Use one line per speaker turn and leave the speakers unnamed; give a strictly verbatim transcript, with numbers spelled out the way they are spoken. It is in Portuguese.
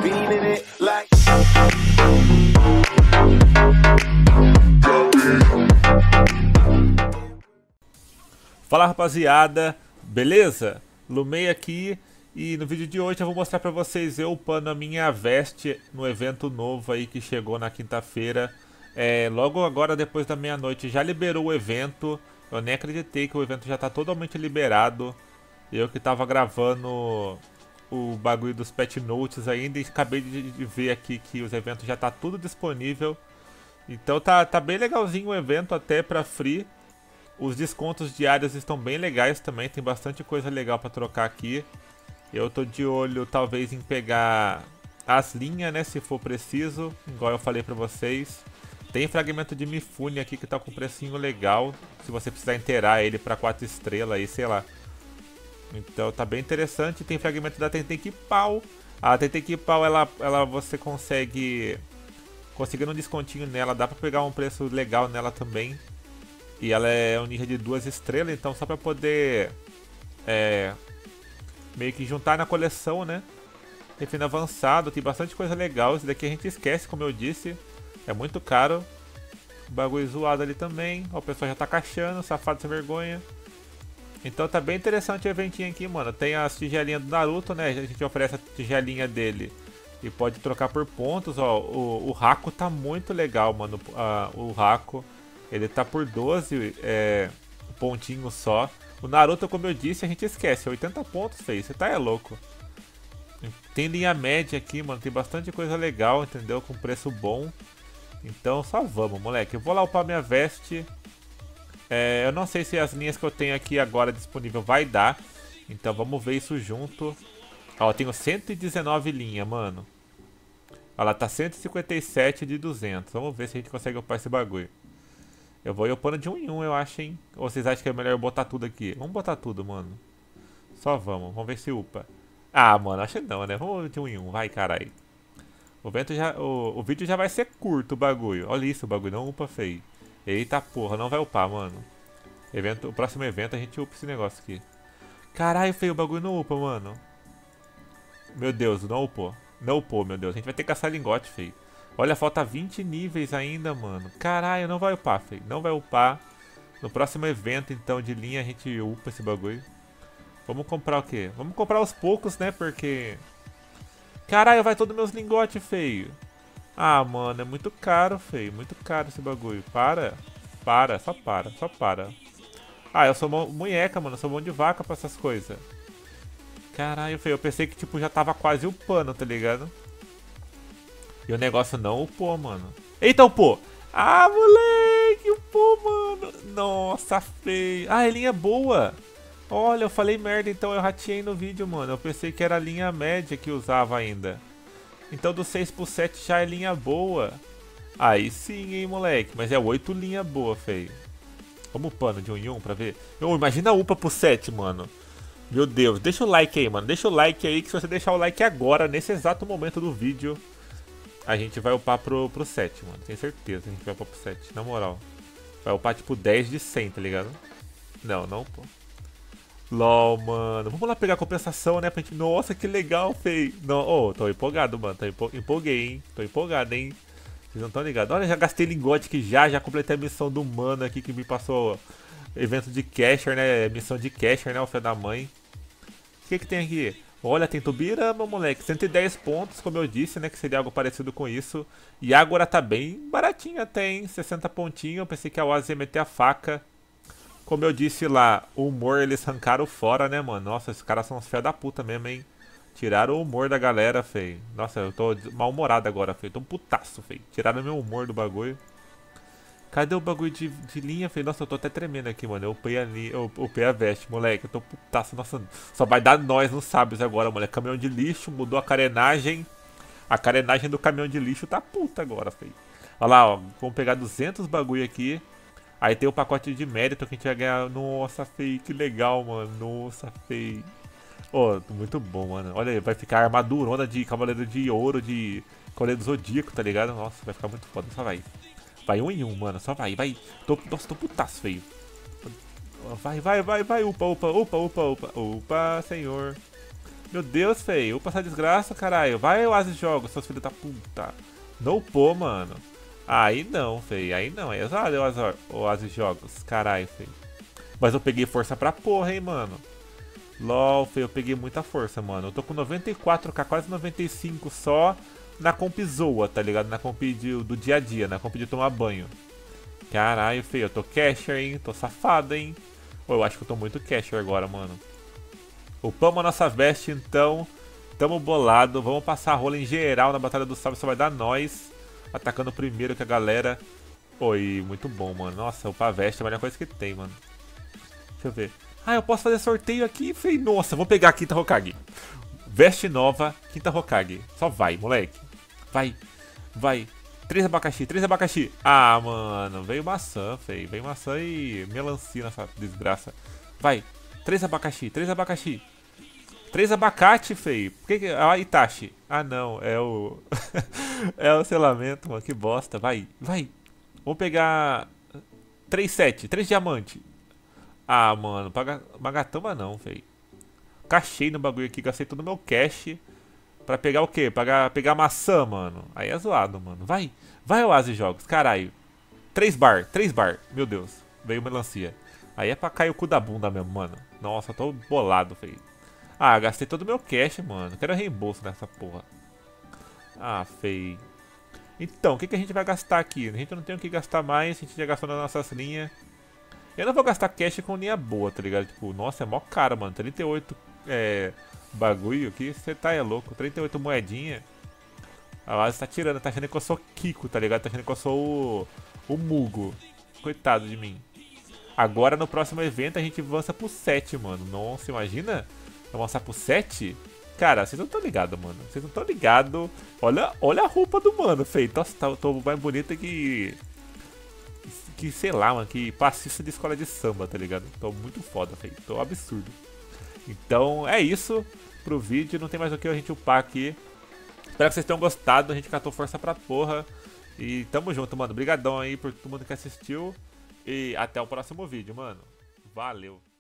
beaming it like.
Fala rapaziada, beleza? Lumei aqui e no vídeo de hoje eu vou mostrar pra vocês eu upando a minha veste no evento novo aí que chegou na quinta-feira. É, logo agora depois da meia-noite já liberou o evento, eu nem acreditei que o evento já tá totalmente liberado. Eu que tava gravando o bagulho dos Pet Notes ainda e acabei de, de ver aqui que os eventos já tá tudo disponível. Então tá, tá bem legalzinho o evento até pra free. Os descontos diários estão bem legais também, tem bastante coisa legal pra trocar aqui. Eu tô de olho talvez em pegar as linhas, né, se for preciso, igual eu falei pra vocês. Tem fragmento de Mifune aqui que tá com precinho legal, se você precisar inteirar ele pra quatro estrelas aí, sei lá. Então tá bem interessante. Tem fragmento da Tentequipal. A Tentequipal, ela, ela você consegue, conseguindo um descontinho nela, dá pra pegar um preço legal nela também. E ela é um ninja de duas estrelas, então só pra poder é, meio que juntar na coleção, né? Refino avançado, tem bastante coisa legal. Esse daqui a gente esquece, como eu disse. É muito caro. Bagulho zoado ali também. Ó, o pessoal já tá caixando, safado sem vergonha. Então tá bem interessante o eventinho aqui, mano. Tem as tigelinhas do Naruto, né? A gente oferece a tigelinha dele e pode trocar por pontos, ó. O, o Haku tá muito legal, mano. Uh, o Haku. Ele tá por doze é, pontinhos só. O Naruto, como eu disse, a gente esquece. oitenta pontos, feio. Você tá é louco. Tem linha média aqui, mano. Tem bastante coisa legal, entendeu? Com preço bom. Então só vamos, moleque. Eu vou lá upar minha veste. É, eu não sei se as linhas que eu tenho aqui agora disponível vai dar. Então vamos ver isso junto. Ó, eu tenho cento e dezenove linhas, mano. Ela tá cento e cinquenta e sete de duzentos. Vamos ver se a gente consegue upar esse bagulho. Eu vou ir upando de um em um, eu acho, hein? Ou vocês acham que é melhor eu botar tudo aqui? Vamos botar tudo, mano. Só vamos. Vamos ver se upa. Ah, mano, acho que não, né? Vamos de um em um. Vai, caralho. O, vento já, o, o vídeo já vai ser curto, o bagulho. Olha isso, o bagulho. Não upa, feio. Eita porra, não vai upar, mano. Evento, o próximo evento a gente upa esse negócio aqui. Caralho, feio, o bagulho não upa, mano. Meu Deus, não upou. Não upou, meu Deus. A gente vai ter que caçar lingote, feio. Olha, falta vinte níveis ainda, mano. Caralho, não vai upar, feio. Não vai upar. No próximo evento, então, de linha, a gente upa esse bagulho. Vamos comprar o quê? Vamos comprar aos poucos, né? Porque... Caralho, vai todos meus lingotes, feio. Ah, mano, é muito caro, feio. Muito caro esse bagulho. Para. Para, só para, só para. Ah, eu sou munheca, mano. Eu sou mão de vaca pra essas coisas. Caralho, feio. Eu pensei que, tipo, já tava quase upando, tá ligado? E o negócio não upou, mano. Eita, upou! Ah, moleque, upou, mano. Nossa, feio. Ah, é linha boa. Olha, eu falei merda, então eu rateei no vídeo, mano. Eu pensei que era a linha média que usava ainda. Então do seis pro sete já é linha boa. Aí sim, hein, moleque. Mas é oito linha boa, feio. Vamos upando de um em um pra ver. Oh, imagina a upa pro sete, mano. Meu Deus, deixa o like aí, mano. Deixa o like aí, que se você deixar o like agora, nesse exato momento do vídeo, a gente vai upar pro, pro sete, mano. Tenho certeza que a gente vai upar pro sete, na moral. Vai upar tipo dez de cem, tá ligado? Não, não upou. LOL, mano. Vamos lá pegar a compensação, né? Pra gente... Nossa, que legal, feio. Não... Oh, tô empolgado, mano. Tô empo... empolguei, hein? Tô empolgado, hein? Vocês não estão ligados. Olha, já gastei lingote aqui já. Já completei a missão do mano aqui que me passou evento de Casher, né? Missão de Casher, né? O filho da mãe. O que que tem aqui? Olha, tem Tubirama, moleque. cento e dez pontos, como eu disse, né? Que seria algo parecido com isso. E agora tá bem baratinho até, hein? sessenta pontinhos. Eu pensei que a Oasis ia meter a faca. Como eu disse lá, o humor eles arrancaram fora, né, mano? Nossa, esses caras são uns fé da puta mesmo, hein? Tiraram o humor da galera, feio. Nossa, eu tô mal-humorado agora, feio. Tô um putaço, feio. Tiraram meu humor do bagulho. Cadê o bagulho de, de linha, feio? Nossa, eu tô até tremendo aqui, mano. Eu upei a, linha, eu upei a veste, moleque. Eu tô putaço. Nossa, só vai dar nós nos sábios agora, moleque. Caminhão de lixo, mudou a carenagem. A carenagem do caminhão de lixo tá puta agora, feio. Olha lá, ó. Vamos pegar duzentos bagulho aqui. Aí tem o pacote de mérito que a gente vai ganhar. Nossa, feio, que legal, mano. Nossa, feio. Ô, oh, muito bom, mano. Olha aí, vai ficar armadurona de cavaleiro de ouro, de cavaleiro do zodíaco, tá ligado? Nossa, vai ficar muito foda. Só vai. Vai um em um, mano. Só vai, vai. Tô, nossa, tô putaço, feio. Vai, vai, vai, vai. Upa, upa, upa, upa, upa. Upa, senhor. Meu Deus, feio. Upa essa desgraça, caralho. Vai, Oasis Jogos, seus filhos da puta. Não pô, mano. Aí não, feio. Aí não. Aí é usado Oasis Jogos. Caralho, feio. Mas eu peguei força pra porra, hein, mano. LOL, feio. Eu peguei muita força, mano. Eu tô com noventa e quatro k, quase noventa e cinco só na comp zoa, tá ligado? Na comp de, do dia a dia, na comp de tomar banho. Caralho, feio. Eu tô casher, hein. Tô safado, hein. Pô, eu acho que eu tô muito casher agora, mano. Upamos a nossa veste, então. Tamo bolado. Vamos passar a rola em geral na Batalha do Salve. Só vai dar nós. Atacando primeiro que a galera. Oi, muito bom, mano. Nossa, upar a veste é a melhor coisa que tem, mano. Deixa eu ver. Ah, eu posso fazer sorteio aqui? Falei, nossa, vou pegar a quinta Hokage. Veste nova, quinta Hokage. Só vai, moleque. Vai, vai. Três abacaxi, três abacaxi. Ah, mano, veio maçã, feio. Veio maçã e melancia nessa desgraça. Vai, três abacaxi, três abacaxi. Três abacate, feio. Por que que... Ah, Itachi. Ah, não. É o... é o selamento, mano. Que bosta. Vai, vai. Vamos pegar... Três sete. Três diamante. Ah, mano. Paga... Magatama não, feio. Cachei no bagulho aqui. Gastei todo o meu cash. Pra pegar o quê? Pra pegar maçã, mano. Aí é zoado, mano. Vai. Vai, Oasis Jogos. Caralho. Três bar. Três bar. Meu Deus. Veio melancia. Aí é pra cair o cu da bunda mesmo, mano. Nossa, eu tô bolado, feio. Ah, gastei todo o meu cash, mano. Quero reembolso nessa porra. Ah, feio. Então, o que, que a gente vai gastar aqui? A gente não tem o que gastar mais. A gente já gastou nas nossas linhas. Eu não vou gastar cash com linha boa, tá ligado? Tipo, nossa, é mó caro, mano. trinta e oito é, bagulho aqui. Você tá é louco. trinta e oito moedinha. A Oasis tá tirando. Tá achando que eu sou Kiko, tá ligado? Tá achando que eu sou o, o Mugo. Coitado de mim. Agora no próximo evento a gente avança pro sete, mano. Nossa, imagina avançar pro sete? Cara, vocês não estão ligados, mano. Vocês não estão ligados. Olha, olha a roupa do mano, feio. Nossa, tá, tô mais bonita que... Que, sei lá, mano. Que passista de escola de samba, tá ligado? Tô muito foda, feio. Tô absurdo. Então, é isso pro vídeo. Não tem mais o que a gente upar aqui. Espero que vocês tenham gostado. A gente catou força pra porra. E tamo junto, mano. Obrigadão aí por todo mundo que assistiu. E até o próximo vídeo, mano. Valeu.